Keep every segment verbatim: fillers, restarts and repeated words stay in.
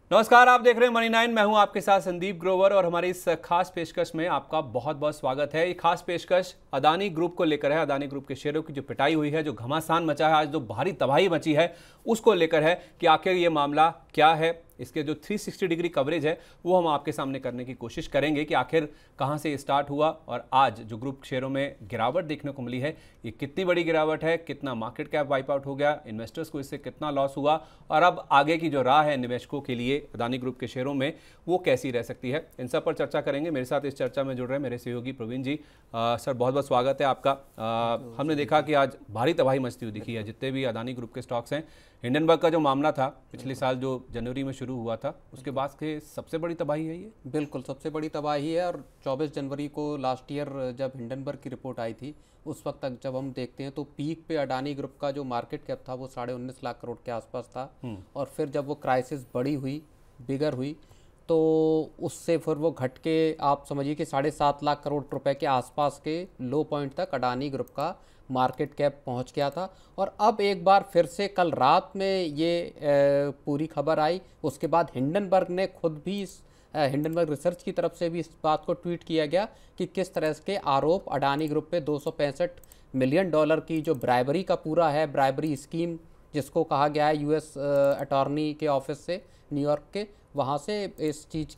नमस्कार, आप देख रहे हैं मनी नाइन। मैं हूं आपके साथ संदीप ग्रोवर और हमारी इस खास पेशकश में आपका बहुत बहुत स्वागत है। ये खास पेशकश अदानी ग्रुप को लेकर है। अदानी ग्रुप के शेयरों की जो पिटाई हुई है, जो घमासान मचा है, आज जो भारी तबाही मची है, उसको लेकर है कि आखिर ये मामला क्या है। इसके जो तीन सौ साठ डिग्री कवरेज है वो हम आपके सामने करने की कोशिश करेंगे कि आखिर कहां से स्टार्ट हुआ और आज जो ग्रुप शेयरों में गिरावट देखने को मिली है, ये कितनी बड़ी गिरावट है, कितना मार्केट कैप वाइप आउट हो गया, इन्वेस्टर्स को इससे कितना लॉस हुआ और अब आगे की जो राह है निवेशकों के लिए अदानी ग्रुप के शेयरों में वो कैसी रह सकती है। इन सब पर चर्चा करेंगे। मेरे साथ इस चर्चा में जुड़ रहे मेरे सहयोगी प्रवीण जी। आ, सर बहुत बहुत स्वागत है आपका। आ, हमने देखा कि आज भारी तबाही मचती हुई दिखी है जितने भी अदानी ग्रुप के स्टॉक्स हैं। हिंडनबर्ग का जो मामला था पिछले साल जो जनवरी में शुरू हुआ था, उसके बाद के सबसे बड़ी तबाही है ये। बिल्कुल सबसे बड़ी तबाही है। और चौबीस जनवरी को लास्ट ईयर जब हिंडनबर्ग की रिपोर्ट आई थी, उस वक्त तक जब हम देखते हैं तो पीक पे अडानी ग्रुप का जो मार्केट कैप था वो साढ़े उन्नीस लाख करोड़ के आसपास था। और फिर जब वो क्राइसिस बड़ी हुई, बिगर हुई, तो उससे फिर वो घट के आप समझिए कि साढ़े सात लाख करोड़ रुपए के आसपास के लो पॉइंट तक अडानी ग्रुप का मार्केट कैप पहुंच गया था। और अब एक बार फिर से कल रात में ये पूरी खबर आई। उसके बाद हिंडनबर्ग ने खुद भी इस हिंडनबर्ग रिसर्च की तरफ से भी इस बात को ट्वीट किया गया कि किस तरह के आरोप अडानी ग्रुप पे दो सौ पैंसठ मिलियन डॉलर की जो ब्राइबरी का पूरा है, ब्राइबरी स्कीम जिसको कहा गया है यूएस अटॉर्नी के ऑफिस से, न्यूयॉर्क के, वहाँ से इस चीज़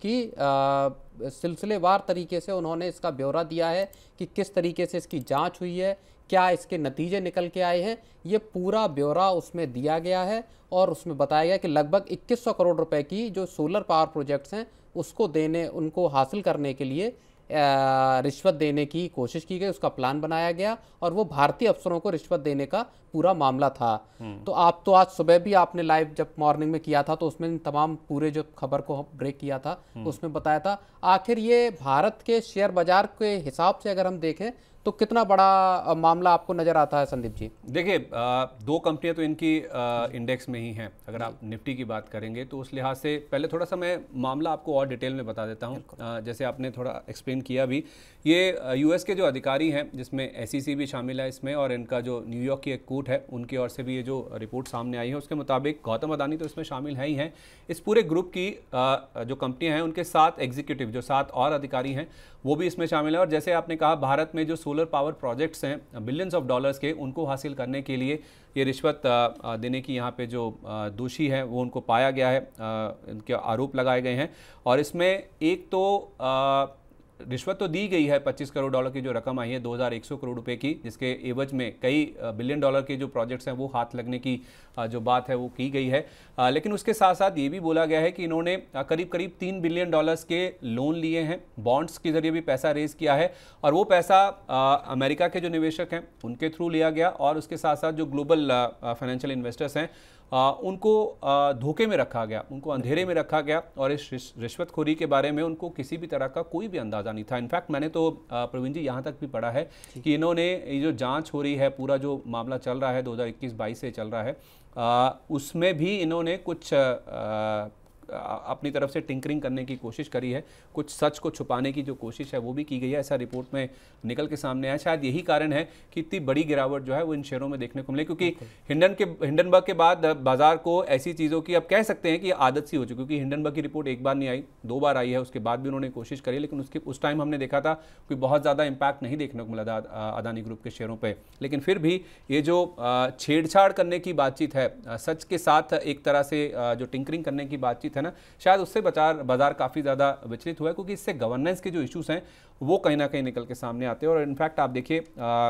की सिलसिलेवार तरीके से उन्होंने इसका ब्यौरा दिया है कि किस तरीके से इसकी जांच हुई है, क्या इसके नतीजे निकल के आए हैं। ये पूरा ब्यौरा उसमें दिया गया है और उसमें बताया गया कि लगभग इक्कीस सौ करोड़ रुपए की जो सोलर पावर प्रोजेक्ट्स हैं उसको देने, उनको हासिल करने के लिए रिश्वत देने की कोशिश की गई, उसका प्लान बनाया गया और वो भारतीय अफसरों को रिश्वत देने का पूरा मामला था। तो आप तो आज सुबह भी आपने लाइव जब मॉर्निंग में किया था तो उसमें तमाम पूरे जो खबर को ब्रेक किया था उसमें बताया था। आखिर ये भारत के शेयर बाजार के हिसाब से अगर हम देखें तो कितना बड़ा मामला आपको नजर आता है संदीप जी? देखिए, दो कंपनियां तो इनकी इंडेक्स में ही हैं। अगर आप निफ्टी की बात करेंगे तो उस लिहाज से पहले थोड़ा सा मैं मामला आपको और डिटेल में बता देता हूं। जैसे आपने थोड़ा एक्सप्लेन किया भी, ये यूएस के जो अधिकारी हैं जिसमें एसईसी भी शामिल है इसमें, और इनका जो न्यूयॉर्क की एक कोर्ट है उनकी ओर से भी ये जो रिपोर्ट सामने आई है उसके मुताबिक गौतम अदानी तो इसमें शामिल है ही हैं। इस पूरे ग्रुप की जो कंपनियां हैं उनके सात एग्जीक्यूटिव, जो सात और अधिकारी हैं, वो भी इसमें शामिल है। और जैसे आपने कहा, भारत में जो सोलर पावर प्रोजेक्ट्स हैं बिलियंस ऑफ डॉलर्स के, उनको हासिल करने के लिए ये रिश्वत देने की यहाँ पे जो दोषी है वो उनको पाया गया है, इनके आरोप लगाए गए हैं। और इसमें एक तो रिश्वत तो दी गई है, पच्चीस करोड़ डॉलर की जो रकम आई है, दो हज़ार एक सौ करोड़ रुपए की, जिसके एवज में कई बिलियन डॉलर के जो प्रोजेक्ट्स हैं वो हाथ लगने की जो बात है वो की गई है। लेकिन उसके साथ साथ ये भी बोला गया है कि इन्होंने करीब करीब तीन बिलियन डॉलर्स के लोन लिए हैं, बॉन्ड्स के जरिए भी पैसा रेज किया है, और वो पैसा अमेरिका के जो निवेशक हैं उनके थ्रू लिया गया। और उसके साथ साथ जो ग्लोबल फाइनेंशियल इन्वेस्टर्स हैं आ, उनको धोखे में रखा गया, उनको अंधेरे में रखा गया, और इस रिश्वतखोरी के बारे में उनको किसी भी तरह का कोई भी अंदाज़ा नहीं था। इनफैक्ट मैंने तो प्रवीण जी यहाँ तक भी पढ़ा है कि इन्होंने ये जो जांच हो रही है, पूरा जो मामला चल रहा है दो हज़ार इक्कीस बाईस से चल रहा है, आ, उसमें भी इन्होंने कुछ आ, अपनी तरफ से टिंकरिंग करने की कोशिश करी है, कुछ सच को छुपाने की जो कोशिश है वो भी की गई है, ऐसा रिपोर्ट में निकल के सामने आया। शायद यही कारण है कि इतनी बड़ी गिरावट जो है वो इन शेयरों में देखने को मिले, क्योंकि हिंडन के हिंडनबर्ग के बाद बाजार को ऐसी चीज़ों की अब कह सकते हैं कि आदत सी हो चुकी, क्योंकि हिंडनबर्ग की रिपोर्ट एक बार नहीं आई, दो बार आई है, उसके बाद भी उन्होंने कोशिश करी, लेकिन उसके उस टाइम हमने देखा था कोई बहुत ज़्यादा इम्पैक्ट नहीं देखने को मिला था अदानी ग्रुप के शेयरों पर। लेकिन फिर भी ये जो छेड़छाड़ करने की बातचीत है, सच के साथ एक तरह से जो टिंकरिंग करने की बातचीत है ना, शायद उससे बाजार बाजार काफ़ी ज़्यादा विचलित हुआ है, क्योंकि इससे गवर्नेंस के जो इश्यूज हैं वो कहीं ना कहीं निकल के सामने आते हैं। और इनफैक्ट आप देखिए,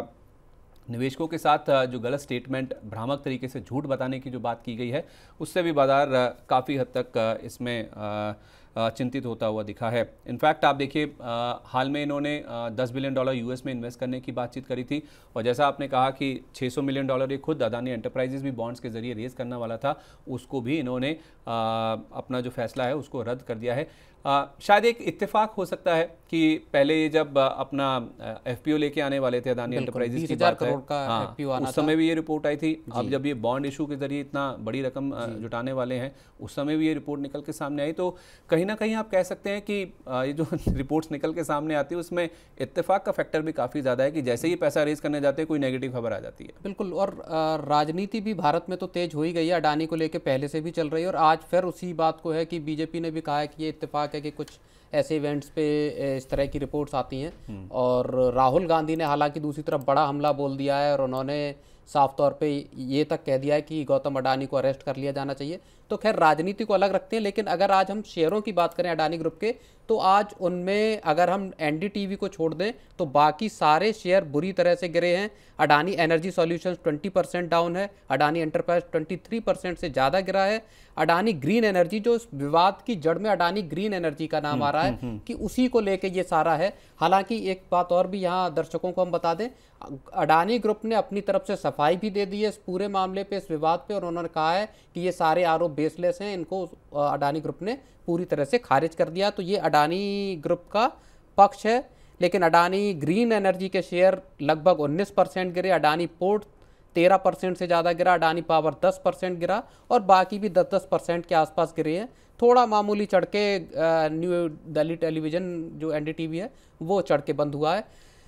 निवेशकों के साथ जो गलत स्टेटमेंट, भ्रामक तरीके से झूठ बताने की जो बात की गई है, उससे भी बाजार काफ़ी हद तक इसमें चिंतित होता हुआ दिखा है। इनफैक्ट आप देखिए, हाल में इन्होंने दस बिलियन डॉलर यूएस में इन्वेस्ट करने की बातचीत करी थी, और जैसा आपने कहा कि छह सौ मिलियन डॉलर ये खुद अदानी एंटरप्राइजेज भी बॉन्ड्स के जरिए रेज करने वाला था, उसको भी इन्होंने अपना जो फैसला है उसको रद्द कर दिया है। आ, शायद एक इत्तेफाक हो सकता है कि पहले जब अपना एफपीओ लेके आने वाले थे अदानी एंटरप्राइजेज की बात है, हाँ, उस समय भी ये रिपोर्ट आई थी। अब जब ये बॉन्ड इशू के जरिए इतना बड़ी रकम जुटाने वाले हैं, उस समय भी ये रिपोर्ट निकल के सामने आई, तो कहीं कहीं ना कहीं आप कह सकते हैं कि ये जो रिपोर्ट्स निकल के सामने आती है उसमें इत्तेफाक का फैक्टर भी काफ़ी ज़्यादा है कि जैसे ही पैसा रेज करने जाते हैं कोई नेगेटिव खबर आ जाती है। बिल्कुल, और राजनीति भी भारत में तो तेज हो ही गई है, अडानी को लेकर पहले से भी चल रही है और आज फिर उसी बात को है कि बीजेपी ने भी कहा है कि ये इत्तेफाक है कि कुछ ऐसे इवेंट्स पे इस तरह की रिपोर्ट्स आती हैं। और राहुल गांधी ने हालांकि दूसरी तरफ बड़ा हमला बोल दिया है और उन्होंने साफ तौर पे ये तक कह दिया है कि गौतम अडानी को अरेस्ट कर लिया जाना चाहिए। तो खैर राजनीति को अलग रखते हैं, लेकिन अगर आज हम शेयरों की बात करें अडानी ग्रुप के, तो आज उनमें अगर हम एनडीटीवी को छोड़ दें तो बाकी सारे शेयर बुरी तरह से गिरे हैं। अडानी एनर्जी सॉल्यूशंस बीस परसेंट डाउन है, अडानी एंटरप्राइज तेईस परसेंट से ज़्यादा गिरा है, अडानी ग्रीन एनर्जी जो इस विवाद की जड़ में अडानी ग्रीन एनर्जी का नाम आ रहा है कि उसी को लेके ये सारा है। हालांकि एक बात और भी यहाँ दर्शकों को हम बता दें, अडानी ग्रुप ने अपनी तरफ से सफाई भी दे दी है इस पूरे मामले पे, इस विवाद पे, और उन्होंने कहा है कि ये सारे आरोप बेसलेस हैं, इनको अडानी ग्रुप ने पूरी तरह से खारिज कर दिया। तो ये अडानी ग्रुप का पक्ष है। लेकिन अडानी ग्रीन एनर्जी के शेयर लगभग उन्नीस परसेंट गिरे, अडानी पोर्ट तेरह परसेंट से ज़्यादा गिरा, अडानी पावर दस परसेंट गिरा और बाकी भी दस दस परसेंट के आसपास गिरे हैं। थोड़ा मामूली चढ़ के न्यू दिल्ली टेलीविज़न जो एनडीटीवी है वो चढ़ के बंद हुआ है।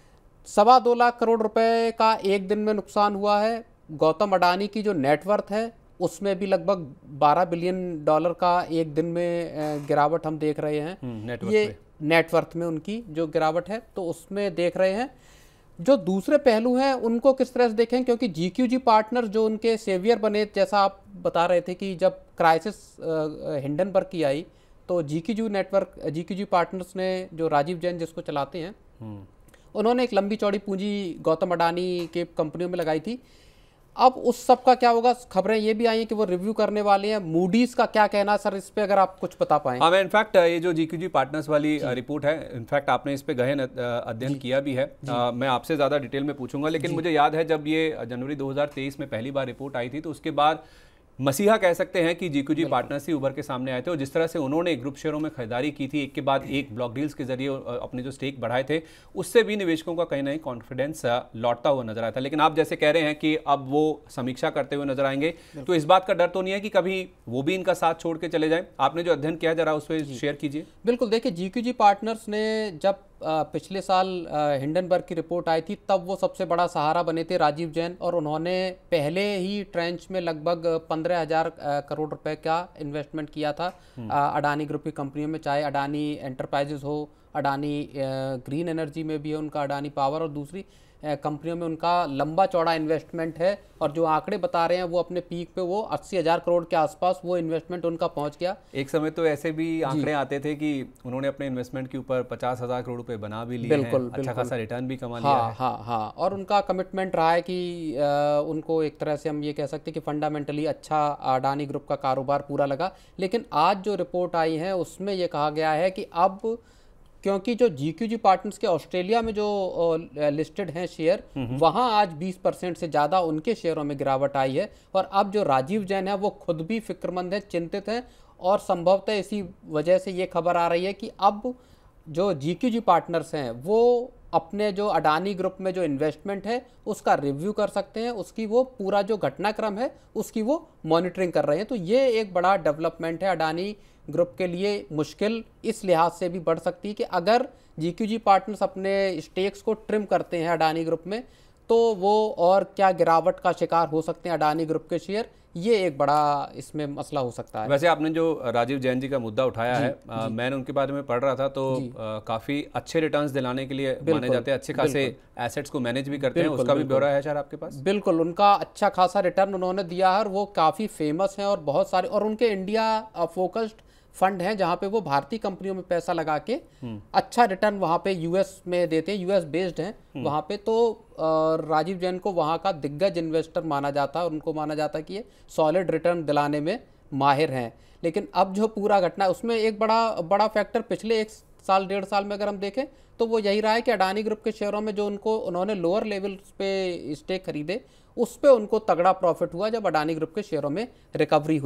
सवा दो लाख करोड़ रुपए का एक दिन में नुकसान हुआ है। गौतम अडानी की जो नेटवर्थ है उसमें भी लगभग बारह बिलियन डॉलर का एक दिन में गिरावट हम देख रहे हैं। ये नेटवर्थ में उनकी जो गिरावट है तो उसमें देख रहे हैं। जो दूसरे पहलू हैं उनको किस तरह से देखें, क्योंकि जीक्यूजी पार्टनर जो उनके सेवियर बने, जैसा आप बता रहे थे कि जब क्राइसिस हिंडनबर्ग की आई तो जीक्यूजी नेटवर्क जीक्यूजी पार्टनर्स ने, जो राजीव जैन जिसको चलाते हैं, उन्होंने एक लंबी चौड़ी पूंजी गौतम अडानी के कंपनियों में लगाई थी। अब उस सब का क्या होगा, खबरें ये भी आई हैं कि वो रिव्यू करने वाले हैं। मूडीज का क्या कहना है सर इस पे, अगर आप कुछ बता पाएं। हाँ, मैं इनफैक्ट ये जो जीक्यूजी पार्टनर्स वाली रिपोर्ट है, इनफैक्ट आपने इस पे गहन अध्ययन किया भी है। आ, मैं आपसे ज़्यादा डिटेल में पूछूंगा, लेकिन मुझे याद है जब ये जनवरी दो हज़ार तेईस में पहली बार रिपोर्ट आई थी तो उसके बाद मसीहा कह सकते हैं कि जीक्यूजी पार्टनर्स ही उभर के सामने आए थे और जिस तरह से उन्होंने ग्रुप शेयरों में खरीदारी की थी एक के बाद एक ब्लॉक डील्स के जरिए अपने जो स्टेक बढ़ाए थे, उससे भी निवेशकों का कहीं ना कहीं कॉन्फिडेंस लौटता हुआ नजर आया था। लेकिन आप जैसे कह रहे हैं कि अब वो समीक्षा करते हुए नजर आएंगे, तो इस बात का डर तो नहीं है कि कभी वो भी इनका साथ छोड़ के चले जाए? आपने जो अध्ययन किया जरा उस पर शेयर कीजिए। बिल्कुल, देखिए जीक्यूजी पार्टनर्स ने जब पिछले साल हिंडनबर्ग की रिपोर्ट आई थी तब वो सबसे बड़ा सहारा बने थे राजीव जैन, और उन्होंने पहले ही ट्रेंच में लगभग पंद्रह हजार करोड़ रुपए का इन्वेस्टमेंट किया था अडानी ग्रुप की कंपनियों में, चाहे अडानी एंटरप्राइजेस हो, अडानी ग्रीन एनर्जी में भी है उनका, अडानी पावर और दूसरी कंपनियों में उनका लंबा चौड़ा इन्वेस्टमेंट है। और जो आंकड़े बता रहे हैं वो अपने पीक पे वो अस्सी हजार करोड़ के आसपास वो इन्वेस्टमेंट उनका पहुंच गया। एक समय तो ऐसे भी आंकड़े आते थे कि उन्होंने अपने इन्वेस्टमेंट के ऊपर पचास हजार करोड़ रुपए बना भी लिए, बिल्कुल, हैं, अच्छा खासा रिटर्न भी कमा हाँ, लिया है। हाँ हाँ और उनका कमिटमेंट रहा है कि आ, उनको एक तरह से हम ये कह सकते हैं कि फंडामेंटली अच्छा अडानी ग्रुप का कारोबार पूरा लगा। लेकिन आज जो रिपोर्ट आई है उसमें ये कहा गया है कि अब क्योंकि जो जीक्यूजी पार्टनर्स के ऑस्ट्रेलिया में जो लिस्टेड हैं शेयर, वहां आज बीस परसेंट से ज़्यादा उनके शेयरों में गिरावट आई है। और अब जो राजीव जैन है वो खुद भी फिक्रमंद है, चिंतित हैं, और संभवतः इसी वजह से ये खबर आ रही है कि अब जो जीक्यूजी पार्टनर्स हैं वो अपने जो अडानी ग्रुप में जो इन्वेस्टमेंट है उसका रिव्यू कर सकते हैं, उसकी वो पूरा जो घटनाक्रम है उसकी वो मॉनिटरिंग कर रहे हैं। तो ये एक बड़ा डेवलपमेंट है अडानी ग्रुप के लिए। मुश्किल इस लिहाज से भी बढ़ सकती है कि अगर जीक्यूजी पार्टनर्स अपने स्टेक्स को ट्रिम करते हैं अडानी ग्रुप में तो वो और क्या गिरावट का शिकार हो सकते हैं अडानी ग्रुप के शेयर, ये एक बड़ा इसमें मसला हो सकता है। वैसे आपने जो राजीव जैन जी का मुद्दा उठाया है, आ, मैंने उनके बारे में पढ़ रहा था तो आ, काफी अच्छे रिटर्न्स दिलाने के लिए माने जाते हैं, अच्छे खासे एसेट्स को मैनेज भी करते हैं, उसका भी ब्यौरा है सर आपके पास? बिल्कुल, उनका अच्छा खासा रिटर्न उन्होंने दिया है और वो काफी फेमस हैं और बहुत सारे, और उनके इंडिया फोकस्ड फंड हैं जहां पे वो भारतीय कंपनियों में पैसा लगा के अच्छा रिटर्न वहां पे यूएस में देते हैं, यूएस बेस्ड हैं वहां पे। तो राजीव जैन को वहां का दिग्गज इन्वेस्टर माना जाता है, उनको माना जाता है कि ये सॉलिड रिटर्न दिलाने में माहिर हैं। लेकिन अब जो पूरा घटना है उसमें एक बड़ा बड़ा फैक्टर पिछले एक साल डेढ़ साल में अगर हम देखें तो वो यही रहा है कि अडानी ग्रुप के शेयरों में जो उनको उन्होंने लोअर लेवल पे स्टेक खरीदे उस पर उनको तगड़ा प्रॉफिट हुआ जब अडानी ग्रुप के शेयरों में रिकवरी हुई।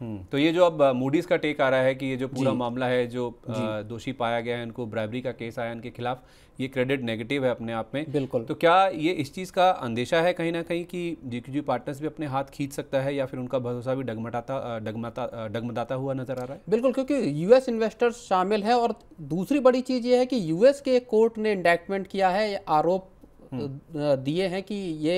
तो ये जो अब मूडीज का टेक आ रहा है कि ये जो पूरा मामला है, जो दोषी पाया गया है, इनको ब्राइबरी का केस आया इनके खिलाफ, ये क्रेडिट नेगेटिव है अपने आप में। बिल्कुल। तो क्या ये इस चीज़ का अंदेशा है कहीं ना कहीं कि जीक्यूजी पार्टनर्स भी अपने हाथ खींच सकता है, या फिर उनका भरोसा भी डगमटाता डगमता डगमगाता हुआ नजर आ रहा है? बिल्कुल, क्योंकि यूएस इन्वेस्टर्स शामिल है। और दूसरी बड़ी चीज़ ये है कि यूएस के कोर्ट ने इंडैक्टमेंट किया है, आरोप दिए हैं कि ये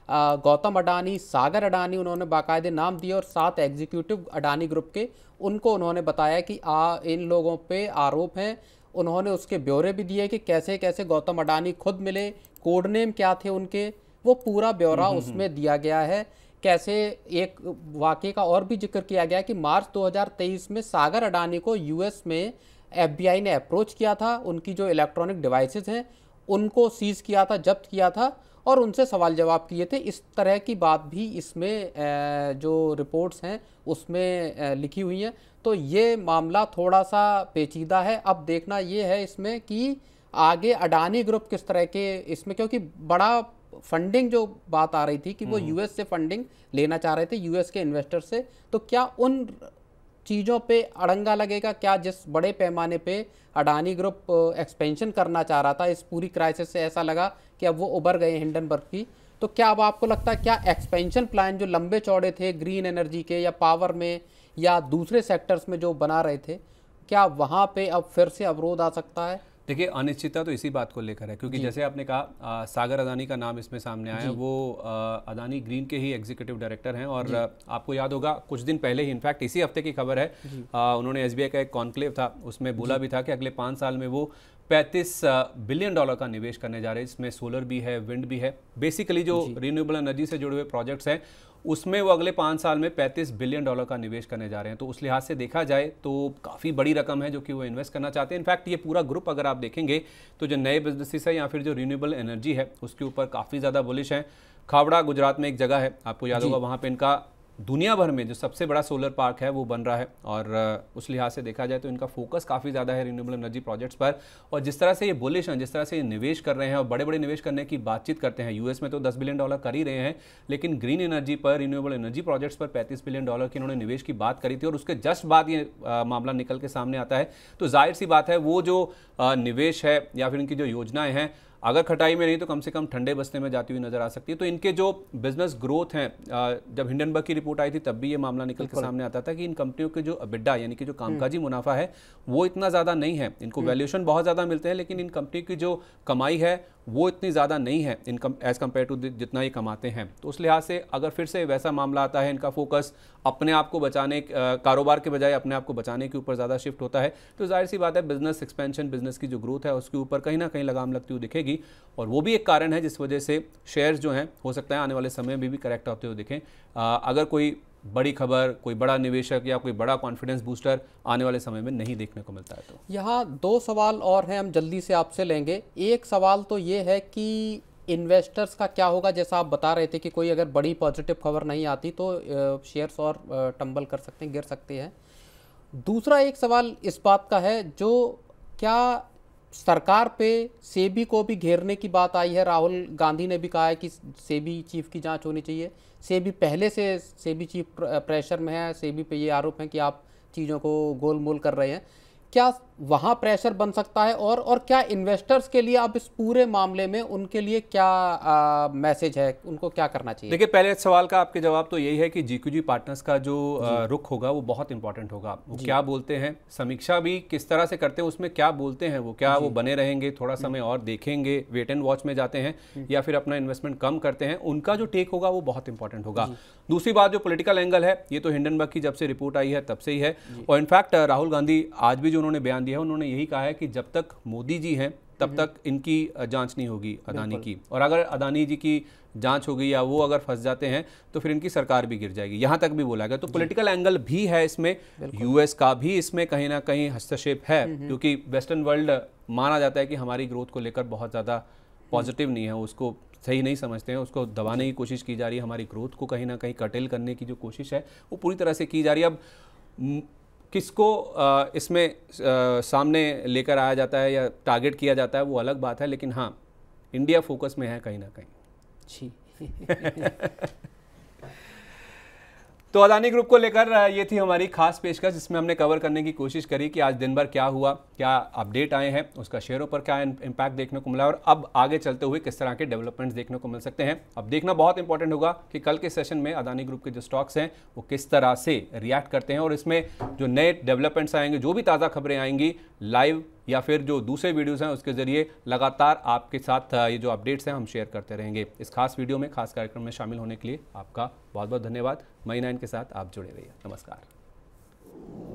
गौतम अडानी, सागर अडानी, उन्होंने बाकायदे नाम दिए, और सात एग्जीक्यूटिव अडानी ग्रुप के, उनको उन्होंने बताया कि आ, इन लोगों पे आरोप हैं। उन्होंने उसके ब्यौरे भी दिए कि कैसे कैसे गौतम अडानी खुद मिले, कोड नेम क्या थे उनके, वो पूरा ब्यौरा उसमें दिया गया है। कैसे एक वाकये का और भी जिक्र किया गया कि मार्च दो हज़ार तेईस में सागर अडानी को यूएस में एफबीआई ने अप्रोच किया था, उनकी जो इलेक्ट्रॉनिक डिवाइसेस हैं उनको सीज किया था, जब्त किया था, और उनसे सवाल जवाब किए थे। इस तरह की बात भी इसमें जो रिपोर्ट्स हैं उसमें लिखी हुई हैं। तो ये मामला थोड़ा सा पेचीदा है। अब देखना ये है इसमें कि आगे अडानी ग्रुप किस तरह के इसमें, क्योंकि बड़ा फंडिंग जो बात आ रही थी कि वो यूएस से फंडिंग लेना चाह रहे थे, यूएस के इन्वेस्टर से, तो क्या उन चीज़ों पे अड़ंगा लगेगा? क्या जिस बड़े पैमाने पे अडानी ग्रुप एक्सपेंशन करना चाह रहा था इस पूरी क्राइसिस से, ऐसा लगा कि अब वो उबर गए हिंडनबर्ग की, तो क्या अब आपको लगता है क्या एक्सपेंशन प्लान जो लंबे चौड़े थे ग्रीन एनर्जी के या पावर में या दूसरे सेक्टर्स में जो बना रहे थे, क्या वहाँ पे अब फिर से अवरोध आ सकता है? देखिए, अनिश्चितता तो इसी बात को लेकर है, क्योंकि जैसे आपने कहा आ, सागर अदानी का नाम इसमें सामने आया। वो आ, अदानी ग्रीन के ही एग्जीक्यूटिव डायरेक्टर हैं, और आ, आपको याद होगा कुछ दिन पहले ही, इनफैक्ट इसी हफ्ते की खबर है, आ, उन्होंने एसबीआई का एक कॉन्क्लेव था, उसमें बोला भी था कि अगले पाँच साल में वो पैंतीस बिलियन डॉलर का निवेश करने जा रहे हैं। इसमें सोलर भी है, विंड भी है, बेसिकली जो रिन्यूएबल एनर्जी से जुड़े हुए प्रोजेक्ट्स हैं उसमें वो अगले पाँच साल में पैंतीस बिलियन डॉलर का निवेश करने जा रहे हैं। तो उस लिहाज से देखा जाए तो काफ़ी बड़ी रकम है जो कि वो इन्वेस्ट करना चाहते हैं। इनफैक्ट ये पूरा ग्रुप अगर आप देखेंगे तो जो नए बिजनेसेस है या फिर जो रिन्यूएबल एनर्जी है उसके ऊपर काफ़ी ज़्यादा बुलिश है। खावड़ा गुजरात में एक जगह है, आपको याद होगा, वहाँ पर इनका दुनिया भर में जो सबसे बड़ा सोलर पार्क है वो बन रहा है, और उस लिहाज से देखा जाए तो इनका फोकस काफ़ी ज़्यादा है रिन्यूएबल एनर्जी प्रोजेक्ट्स पर। और जिस तरह से ये बुलिश हैं, जिस तरह से ये निवेश कर रहे हैं और बड़े बड़े निवेश करने की बातचीत करते हैं, यूएस में तो दस बिलियन डॉलर कर ही रहे हैं, लेकिन ग्रीन एनर्जी पर, रिन्यूएबल एनर्जी प्रोजेक्ट्स पर पैंतीस बिलियन डॉलर के इन्होंने निवेश की बात करी थी, और उसके जस्ट बाद ये आ, मामला निकल के सामने आता है। तो जाहिर सी बात है वो जो आ, निवेश है या फिर इनकी जो योजनाएं हैं, अगर खटाई में नहीं तो कम से कम ठंडे बस्ते में जाती हुई नजर आ सकती है। तो इनके जो बिजनेस ग्रोथ हैं, जब हिंडनबर्ग की रिपोर्ट आई थी तब भी ये मामला निकल के सामने आता था कि इन कंपनियों के जो एबिडा यानी कि जो कामकाजी मुनाफा है वो इतना ज़्यादा नहीं है। इनको वैल्यूएशन बहुत ज़्यादा मिलते हैं, लेकिन इन कंपनी की जो कमाई है वो इतनी ज़्यादा नहीं है इनकम एज़ कम्पेयर टू जितना ये कमाते हैं। तो उस लिहाज से अगर फिर से वैसा मामला आता है, इनका फोकस अपने आप को बचाने, कारोबार के बजाय अपने आप को बचाने के ऊपर ज़्यादा शिफ्ट होता है, तो जाहिर सी बात है बिजनेस एक्सपेंशन, बिजनेस की जो ग्रोथ है उसके ऊपर कहीं ना कहीं लगाम लगती हुई दिखेगी। और वो भी एक कारण है जिस वजह से शेयर्स जो हैं हो सकता है आने वाले समय में भी करेक्ट होते हुए दिखें। अगर कोई बड़ी खबर, कोई बड़ा निवेशक या कोई बड़ा कॉन्फिडेंस बूस्टर आने वाले समय में नहीं देखने को मिलता है। तो यहाँ दो सवाल और हैं, हम जल्दी से आपसे लेंगे। एक सवाल तो ये है कि इन्वेस्टर्स का क्या होगा, जैसा आप बता रहे थे कि कोई अगर बड़ी पॉजिटिव खबर नहीं आती तो शेयर्स और टंबल कर सकते हैं, गिर सकते हैं। दूसरा एक सवाल इस बात का है, जो क्या सरकार पे सेबी को भी घेरने की बात आई है। राहुल गांधी ने भी कहा है कि सेबी चीफ की जांच होनी चाहिए। सेबी पहले से सेबी चीफ प्रेशर में है, सेबी पे ये आरोप है कि आप चीज़ों को गोलमोल कर रहे हैं। क्या वहाँ प्रेशर बन सकता है, और और क्या इन्वेस्टर्स के लिए अब इस पूरे मामले में उनके लिए क्या मैसेज है, उनको क्या करना चाहिए? देखिए, पहले सवाल का आपके जवाब तो यही है कि जीक्यूजी पार्टनर्स का जो आ, रुख होगा वो बहुत इंपॉर्टेंट होगा। वो क्या बोलते हैं, समीक्षा भी किस तरह से करते हैं, उसमें क्या बोलते हैं वो, क्या वो बने रहेंगे, थोड़ा समय और देखेंगे, वेट एंड वॉच में जाते हैं, या फिर अपना इन्वेस्टमेंट कम करते हैं, उनका जो टेक होगा वो बहुत इंपॉर्टेंट होगा। दूसरी बात जो पॉलिटिकल एंगल है, ये तो हिंडनबर्ग की जब से रिपोर्ट आई है तब से ही है। और इनफैक्ट राहुल गांधी आज भी जो उन्होंने बयान दिया है, उन्होंने यही कहा है कि जब तक मोदी जी हैं तब तक इनकी जांच नहीं होगी अदानी की, और अगर अदानी जी की जांच होगी या वो अगर फंस जाते हैं तो फिर इनकी सरकार भी गिर जाएगी, यहां तक भी बोला गया। तो पॉलिटिकल एंगल भी है इसमें, यूएस का भी इसमें कहीं ना कहीं हस्तक्षेप है, क्योंकि वेस्टर्न वर्ल्ड माना जाता है कि हमारी ग्रोथ को लेकर बहुत ज़्यादा पॉजिटिव नहीं है, उसको सही नहीं समझते हैं, उसको दबाने की कोशिश की जा रही है, हमारी ग्रोथ को कहीं ना कहीं कर्टेल करने की जो कोशिश है वो पूरी तरह से की जा रही है। अब किसको इसमें सामने लेकर आया जाता है या टारगेट किया जाता है वो अलग बात है, लेकिन हाँ, इंडिया फोकस में है कहीं ना कहीं। जी तो अदानी ग्रुप को लेकर ये थी हमारी खास पेशकश, जिसमें हमने कवर करने की कोशिश करी कि आज दिन भर क्या हुआ, क्या अपडेट आए हैं, उसका शेयरों पर क्या इम्पैक्ट देखने को मिला और अब आगे चलते हुए किस तरह के डेवलपमेंट्स देखने को मिल सकते हैं। अब देखना बहुत इंपॉर्टेंट होगा कि कल के सेशन में अदानी ग्रुप के जो स्टॉक्स हैं वो किस तरह से रिएक्ट करते हैं और इसमें जो नए डेवलपमेंट्स आएंगे, जो भी ताज़ा खबरें आएंगी लाइव या फिर जो दूसरे वीडियोस हैं उसके जरिए लगातार आपके साथ ये जो अपडेट्स हैं हम शेयर करते रहेंगे। इस खास वीडियो में, खास कार्यक्रम में शामिल होने के लिए आपका बहुत बहुत धन्यवाद। मई नाइन के साथ आप जुड़े रहिए। नमस्कार।